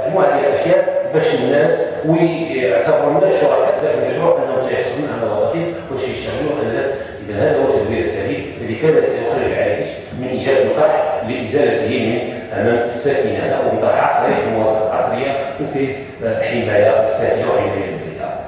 مجموعه ديال الاشياء باش الناس ويعتبروا الناس شركاء في المشروع انهم سيحصلون على وظائف وسيشتغلوا على اذا هذا هو التدبير السليم الذي كان سيخرج العائش من ايجاد القرح لازالته من امام الساكنه وبطرح عصري في مواصفات عصريه وفيه حمايه الساكنه وحمايه البيئه.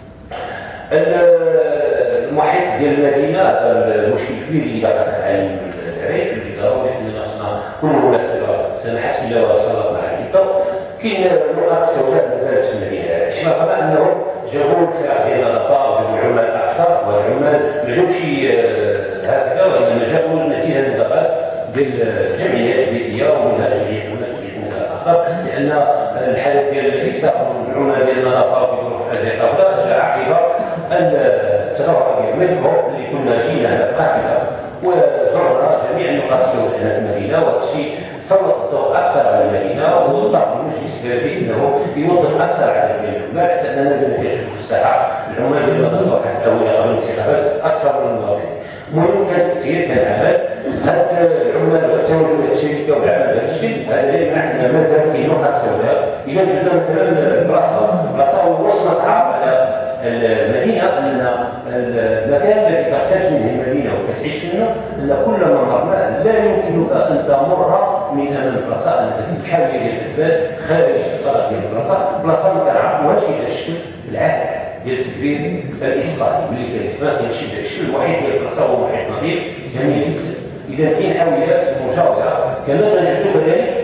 المحيط ديال المدينه هذا المشكل الكبير اللي باقي على العيش واللي ضروري اننا كل مناسبه سمحت الا وصلتنا على الكتاب. كاين نقاط سوداء ما زالت في المدينه، شفنا طبعا انهم جابوا الفرق ديال النظافه وجابوا العمال اكثر، والعمال ما جاوش هكذا وانما جابوا نتيجه الانضباط ديال الجمعيات البيئيه ومنها جمعيه المسؤوليه الاخر، لان الحالات ديال الاكثار من العمال ديال النظافه وبظروف الازقه ولا جاء عقب التظاهره ديال المدبر اللي كنا جينا على القافله وزرنا جميع النقاط السوداء في المدينه، وهذا الشيء سلط الضوء اكثر على المدينه وضغط المجلس البلدي انه يوظف اكثر عدد من العمال حتى اننا بدنا نشوفوا في الساحه العمال ديال النظافه واحد الاولى قبل الانتخابات اكثر من المواطنين. المهم كان تاثير كان عمل هاد العمال والتواجد الشركه والعمل بهذا الشكل هذا لا يمنع ان مازال كاين نقاط سوداء. اذا وجدنا مثلا بلاصه وصلت عرض على المدينه ان المكان الذي تحتاج منه المدينه وكتعيش منه ان كل ما مرنا لا يمكنك ان تمر من امام البلاصه التي تحاول ديال الاسباب خارج الطريق ديال بلاصه ما كنعرفوهاش في الشكل العام ديال التدبير الاسقاطي واللي كان اسمها كيمشي الشكل الوحيد ديال البلاصه هو محيط نظيف جميل جدا. اذا كاين حاويات مجاوره كما كنشوفوا كذلك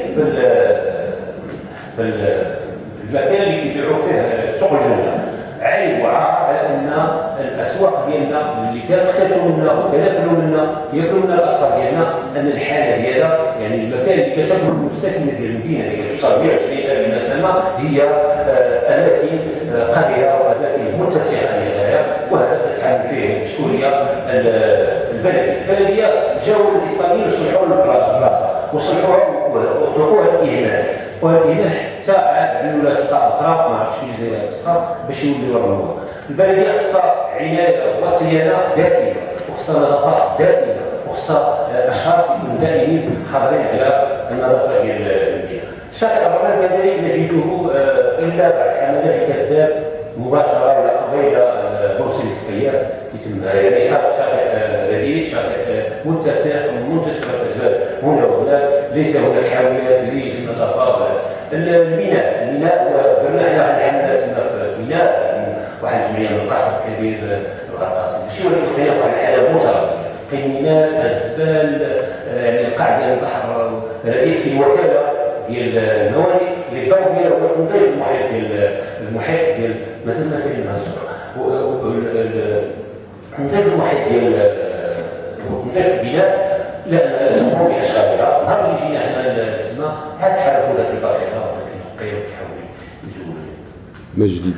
في المكان اللي كيبيعوا فيه سوق الجمله عيب وعار على ان الاسواق ديالنا اللي كنختلفوا منها وكناكلوا منها ياكلوا منها الاطفال ديالنا ان الحاله ديالها يعني المكان اللي كتاكل منه الساكنه ديال المدينه اللي كتوصل 120,000 نسمه هي اماكن قذره واماكن متسعه للغايه، وهذا تتعامل فيه المسؤوليه البلديه. جاوا الاسبانيين وصلحوا البلاصه وصلحوها وطلقوها الاهمال والإله حتى عاد عملوا لها سقا أخرى ما عرفتش كيفاش دايرة السقا باش يوليو يروها. البلدية خصها عناية وصيانة ذاتية وخصها نظافة دائمة وخصها أشخاص يكونوا دائمين حاضرين على النظافة ديال المدينة. الشاطئ الرمال كذلك نجده إلا بعد حملات كذاب مباشرة ولا قبيل موسم الصيف يتم يعني شاطئ بديل شاطئ متسع منتشر في الأسباب هنا وهناك ليس هناك حاويات للنظافة. الميناء درنا حنا واحد الحملات في الميناء واحد الجمعية من القصر الكبير الغطاس ماشي ولكن كاين واحد الحالة مترددة كاين ميناء الزبال يعني القاع ديال البحر كاين وكالة ديال الموانئ اللي الدور ديالها هو تنظيف المحيط ديال مثلا مسائل منصور تنظيف المحيط ديال تنظيف البناء لا تقوم باشغالها. نهار اللي جينا حنا تما عاد حركوا ذاك الباخره وذاك النقيه وتحاولوا يزولوا مجدي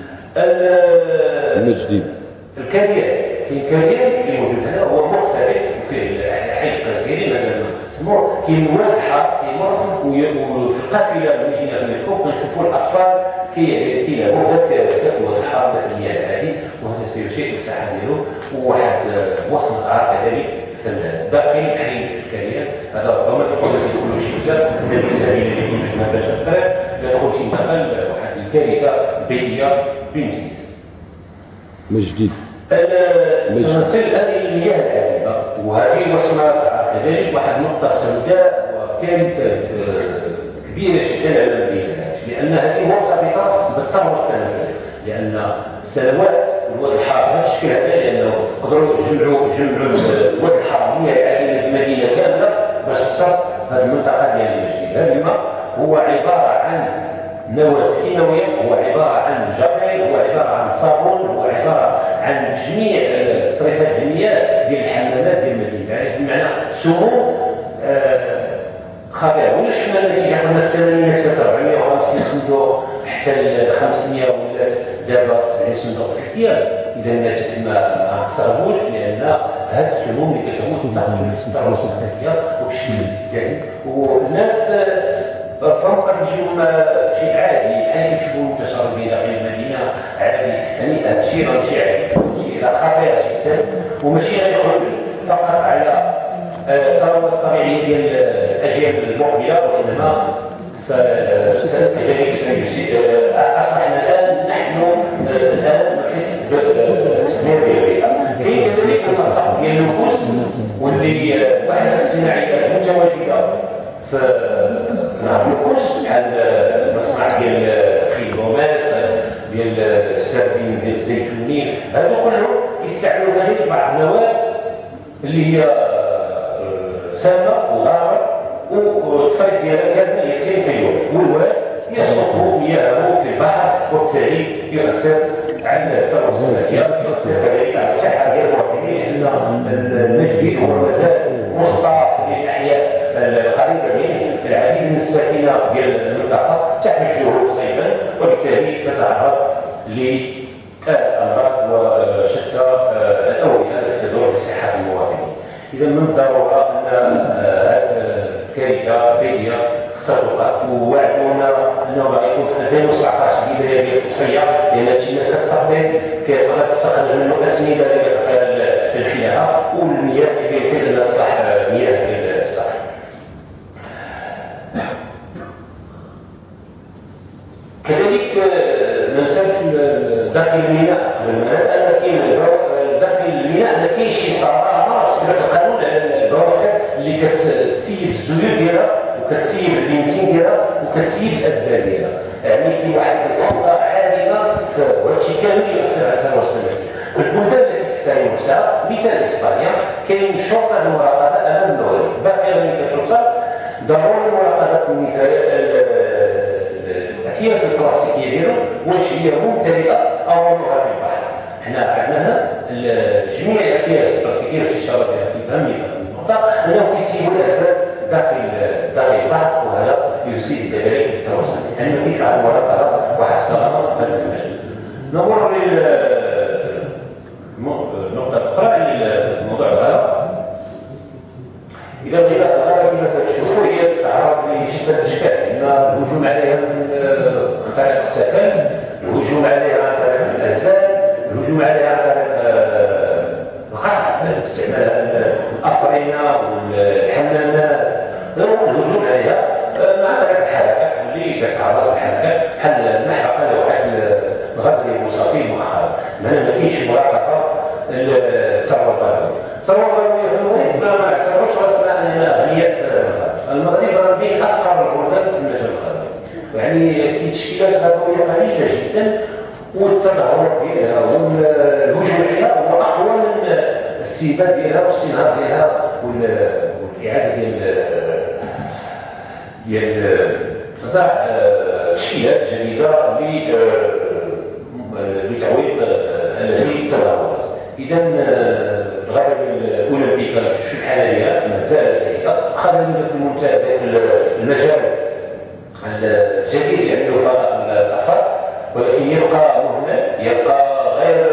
الكريان. كاين كريان اللي موجود هنا هو مختلف وفيه حي القزديري مازال تسموه كاين مواد الحار كيمر وفي القافله اللي جينا من الفوق كنشوفوا الاطفال كيلعبوا ذاك مواد الحار ذاك المياه هذه وهذا سيشيء الساحه ديالو وواحد وصمه عار كذلك داخل حي الكريان. هذا ربما تكون كل شيء من المسائل اللي يكون مش باش الطريق يدخل في مدخل واحد الكارثه بيئيه بامتياز. مجدي سنصل هذه المياه العذبه وهذه وصلت كذلك واحد النقطه سوداء وكانت كبيره جدا على المدينه لان هذه مرتبطه بالثروه السنويه لان السنوات الواد الحار بهذا الشكل هذا لانه قدروا يجمعوا الواد الحار المياه المدينه كامله باش تصب هذه المنطقه ديال المجدي. هذا الماء هو عباره عن مواد كيماويه هو عباره عن جري هو عباره عن صابون هو عباره عن جميع تصريفات المياه ديال الحمامات ديال المدينه يعني بمعنى سموم خطيره. ولا شفنا النتيجه حنا في الثمانينات كانت 450 صندوق حتى ل 500 ولات دابا 70 صندوق في الاحتيال. اذا ما نستغربوش لان هذه السموم اللي كتموت تعطي الثروه الصحيه وبشكل ابتدائي والناس ربما قد يجيهم شيء عادي بحال كيشوفوا المتشردين داخل المدينه عادي يعني هذا الشيء ماشي عادي شيء خطير جدا وماشي غيخرج فقط على الثروات الطبيعيه ديال الاجيال المقبله وانما كذلك سيسير ما يكونش بحال المصنع ديال خيل غوماس ديال السردين ديال الزيتونين، هادو كلهم يستعملوا غير بعض المواد اللي هي سامه وغاره والتصريف ديالها كامل يتم في اليوم، والواد يصب مياهه في البحر وبالتالي يؤثر على الثروه السمكيه، يؤثر كذلك على الصحه ديال المواطنين، لان المجدي هو مازال مستعار في الاحياء القريبه منه. العديد من الساكنه ديال المنطقه تحت الجهود صيفا وبالتالي تتعرض لامراض وشتى الاوعيه التي تدور بصحه المواطنين. اذا من الضروره ان الكارثه البيئيه خصها توقف، ووعدونا انه غيكون في 2017 بدايه ديال التصفيه، لان هادشي الناس كتصفي كتبغى تستخرج منه اسمده اللي كتبقى الخلاعه والمياه اللي كيمكن انها تصلح مياه ديال الصحراء. كذلك ما ننساوش داخل الميناء قبل ما ان كاين داخل الميناء ما كاينش شي صراحه في القانون على البواخر اللي كتسيب الزيوت ديالها وكتسيب البنزين ديالها وكتسيب الازبال ديالها، يعني كاين واحد الفوضى عالمه وهذا الشيء كامل يؤثر على الثروه السمكيه. البلدان التي تحترم نفسها مثال اسبانيا كاين شرطه المراقبه امام الموارد، باقي ملي كتوصل ضروري مراقبه الاكياس البلاستيكيه ديالهم واش هي ممتلئه او نوعها في البحر. حنا عندنا هنا جميع الاكياس البلاستيكيه واش الشباب كيفهمني النقطه انهم كيسيبوا الاسباب داخل البحر، وهذا يسيء كذلك للثروه السمكيه، يعني ما كاينش واحد المراقبه واحد الصراحه في هذا المجال. نمر للنقطه الاخرى اللي موضوع الغابه. إذا بغينا الغابة كما كتشوفوا هي تتعرض لشتى الأشكال، إما الهجوم عليها عن طريق السكن، الهجوم عليها عن طريق الأزبال، الهجوم عليها عن طريق القطع، استعمال الأفرنة والحمامات، الهجوم عليها مع طريق الحركة اللي كتعرض للحركة بحال المحرقة لواحد الغابة اللي مصافي مؤخرا، لأن ما كاينش مراقبة للثروة الغابوية. الثروة الغابوية في المغرب ما نعتبروش راسنا أننا غنية المغرب راه بين أفقر البلدان في المجال الغابوي، يعني كاين تشكيلات غابوية قليلة جدا والتدهور ديالها والهجوم عليها هو أقوى من الاستيباد ديالها والاستنهاض ديالها والإعادة ديال زرع تشكيلات جديدة لتعويض التي تدهورت. إذا الغابة الأولمبية في الحالة ديالها مازال سيئة، خلينا في المجال الجديد اللي يعملوا فضاء الأطفال، ولكن يبقى مهمل، يبقى غير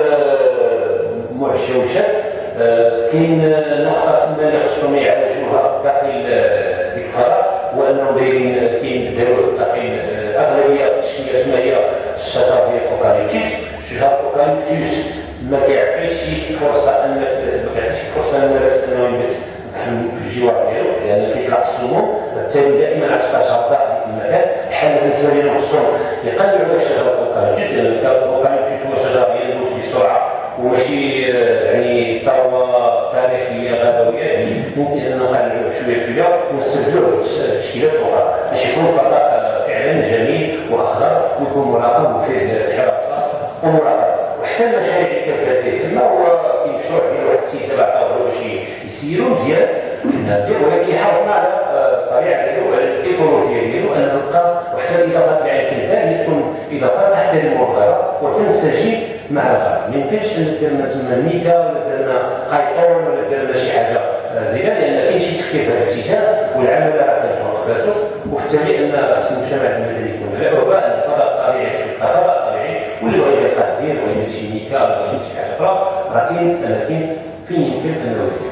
معشوشة. كاين نقطة تما اللي خصهم يعالجوها داخل ديك الفضاء، وأنهم كاين داروا داخل أغلبية التشكيلات ما هي الشجر ديال الأوكاليبتوس. شجر الأوكاليبتوس ما كيعطيش فرصه للنبات انه ينبت في الجوار ديالو، لان كيطلع السموم، بالتالي دائما غتبقى شرطه في المكان. الحل بالنسبه لنا خصهم يقللوا على شجره الاوكاليبتوس، لان الاوكاليبتوس هو شجره ينبت بسرعه وماشي يعني ثروه تاريخيه غابويه، يعني ممكن اننا نقللوا شويه ونستبدلوه بتشكيلات اخرى باش يكون فضاء فعلا جميل واخضر ويكون مراقب وفيه حراسه ومراقبه. وحتى المشاريع اللي كتبدا فيه تما هو كاين مشروع ديال واحد السيد تبع عطاوه باش يسيروا مزيان، ولكن يحافظنا على الطبيعه ديالو وعلى الايكولوجيا ديالو، انه نبقى وحتى الاضافات اللي غيكون تكون اضافات تحترم الغابه وتنسجم مع الغابه. ما يمكنش ان درنا تما الميكا ولا درنا قيطون ولا درنا شي حاجه زينه، لان كاين شي تخفيف في الاتجاه والعمل راه كيتوقفاتو، وبالتالي ان المجتمع المدني يكون على وباء الفضاء الطبيعي تشوف فضاء طبيعي، واللي بغى يدير قصدين بغى يدير شي ميكا ولا يدير شي حاجه اخرى راه كاين اماكن فين يمكن انه يدير.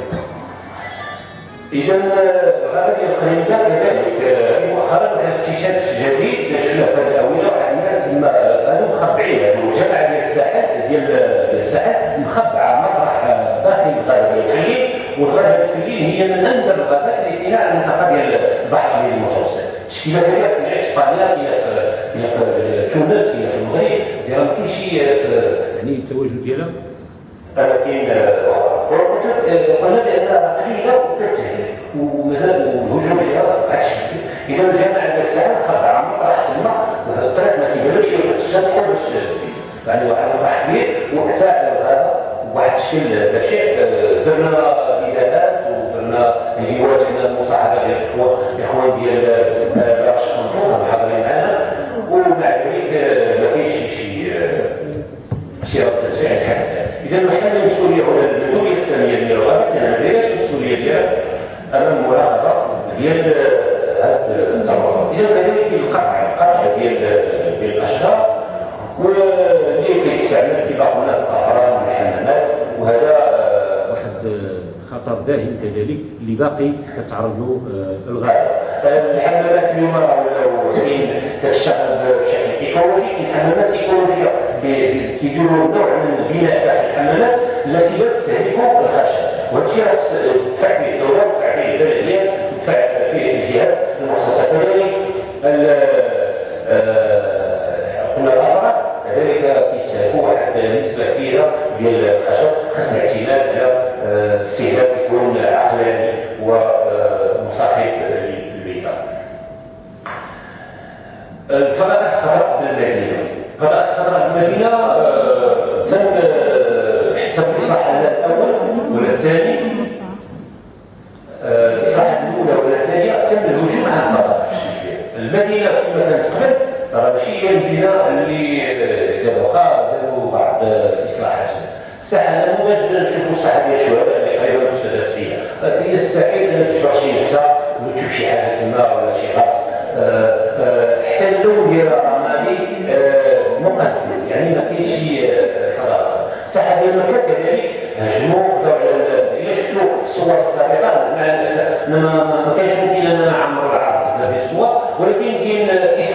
اذا الغابه ديال القرينده كذلك مؤخرا واحد الاكتشاف جديد شفنا في هذه الاونه، واحد الناس هادو مخبعين، هادو الجامعه ديال الساحل ديال الساحل مخبعه مطرح داخل الغابه ديال الفلين، والغابه الفلين هي من اندر الغابات اللي كاينه على المنطقه ديال البحر المتوسط. تشكيلات هي كاينه في اسبانيا، كاينه في تونس، كاينه في المغرب، ديالها ما كاينش يعني التواجد ديالها ولكن قلنا بانها قليله وكتهدد ومازال الهجوم عليها غتشدد. اذا الجامعه ديال الساحل جابتها باش يعني واحد الوضع كبير وقتها هذا بواحد الشكل بشع. درنا نداءات ودرنا فيديوهات من المصاحبه ديال الاخوان ديال رشد منصور حاضرين معنا، ومع ذلك ما كاينش شي رد فعل بحال هكا. اذا نحن المسؤوليه هنا الدوليه الساميه ديال الغرب ما دايرش المسؤوليه ديالها امام المراقبه ديال هذه الثروات. اذا كذلك القطع ديال الاشجار واللي كيستعمل كما قلنا الافراد والحمامات، وهذا واحد خطر داهم كذلك اللي باقي كتعرض له الغابه. الحمامات اليوم ولاو كتشتغل بشكل ايكولوجي. الحمامات ايكولوجيه كيديروا نوع من البناء تاع الحمامات التي لا تستهلك الخشب، وهذا الشيء تدفع فيه الدوله وتدفع فيه البلديات وتدفع فيه الجهات المخصصه. كذلك قلنا الافراد كذلك كيستهلكوا واحد نسبه كبيره ديال الخشب. خاصنا الاعتماد على استهلاك يكون عقلاني ومصاحب للبيئه. الفضاءات الخضراء بالمدينه، الفضاءات الخضراء بالمدينه تم حتى في الاصلاح الاول ولا الثاني، الاصلاح الاولى ولا الثانيه تم الهجوم على الفضاء. المدينه كما كانت قبل راه ماشي هي المدينه اللي دابا داروا بعض الاصلاحات. الساحه نموذج نشوفوا الساحه ديال الشهداء اللي قريبه مستهدف فيها، يستحيل ان تشبع شي نبته ولا تشوف شي حاجه تما ولا شي غاص. حتى اللون ديالها رمادي مقزز، يعني ما كاينش شي فراغ. الساحه ديال مكه كذلك هجموا الا شفتوا الصور السابقه ما كانش ممكن ان نعمروا العرض بزاف ديال الصور، ولكن كاين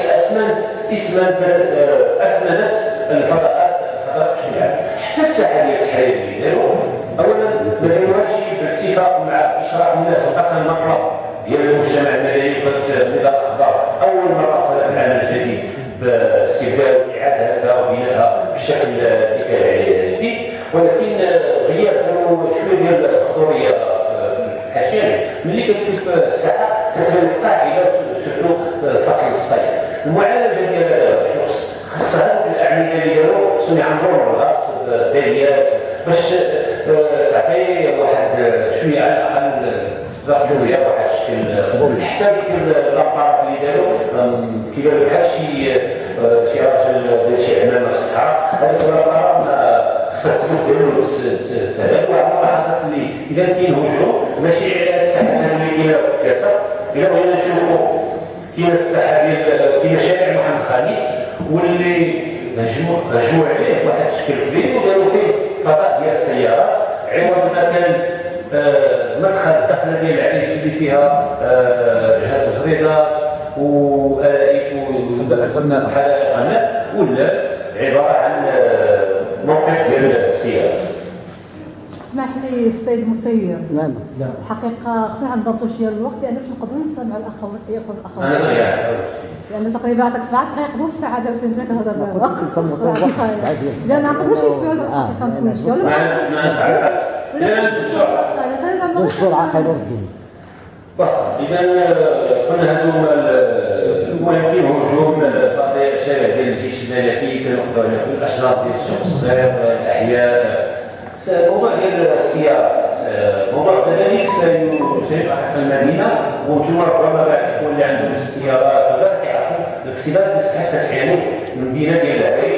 اثمنت الفضاءات بشكل عام. حتى الساحه ديال التحرير اللي داروا اولا ما داروا هادشي باتفاق مع اشراك الناس، وكان المطلب ديال المجتمع المدني ونظام الاخبار اول مره صدر العمل الجديد باستبدال اعادتها وبنائها بالشكل اللي كان عليه جديد، ولكن غياب داروا شويه ديال الخضوريه في الحاشيه. ملي كتشوف الساحه كتبان قاعده سورتو فصل الصيف. المعالجه ديال الشخص خاصها الاعمده اللي داروا صنع نور الغاز باليات باش تعطي واحد شويه على الاقل شويه واحد الشكل. حتى ديك الامطار اللي داروا كيبان بحال شي راجل دار شي عمامه في الصحراء. هذيك الامطار خاصها تبدل وتهلك. واحد الملاحظات اللي اذا كاين هجوم ماشي على الساحه اللي كاينه ثلاثه، الا بغينا نشوفوا كاين الساحه ديال كاين شارع محمد الخامس واللي هجموا عليه واحد الشكل كبير وداروا فيه فضاء ديال السيارات عوض ما كان مدخل الدخله ديال العريش اللي فيها جريدات وحدائق غناء، ولات عباره عن موقع ديال السيارات. اسمح لي السيد المسير. نعم. الحقيقه خصنا نضبطوا شويه الوقت لان باش نقدروا نسمعوا الاخوات لان تقريبا عندك 7 دقائق نص ساعه جاوبت انت كهضر دابا. لا ما نقدروش نسمعوا الحقيقه بسرعه خير الدين. اذا كنا هذوما المهم كاين هجوم فضيع الشارع ديال الجيش الملكي كناخذوا على الاشجار ديال السوق الصغير الاحياء. موضوع ديال السيارات موضوع كذلك سيبقى حتى المدينه، وانتم ربما بعد يكون اللي عندهم السيارات ولا كيعرفوا الاكسبات اللي صحيح كتعانوا من المدينه ديال العريش.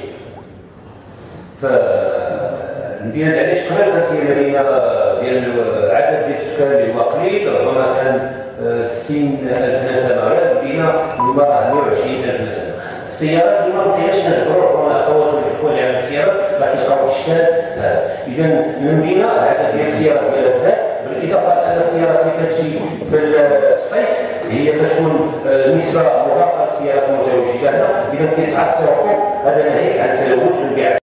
فالمدينه ديال العريش قبل كانت هي مدينه ديال عدد ديال السكان اللي هو قليل، ربما كان 60,000 نسمه، ولا المدينه اليوم راه 120,000 نسمه. السيارات اليوم ما بقيناش نجبروا ربما الاخوات والاخوه اللي عندهم السيارات راه كيلقاو اشكال. اذا المدينه العدد ديال السيارات ديالها تزاد، بالاضافه الى السيارات اللي كتجي في الصيف هي كتكون نسبه مضاعفه للسيارات المتواجده هنا، اذا كيصعب التوقف. هذا ناهيك عن التلوث والبيع.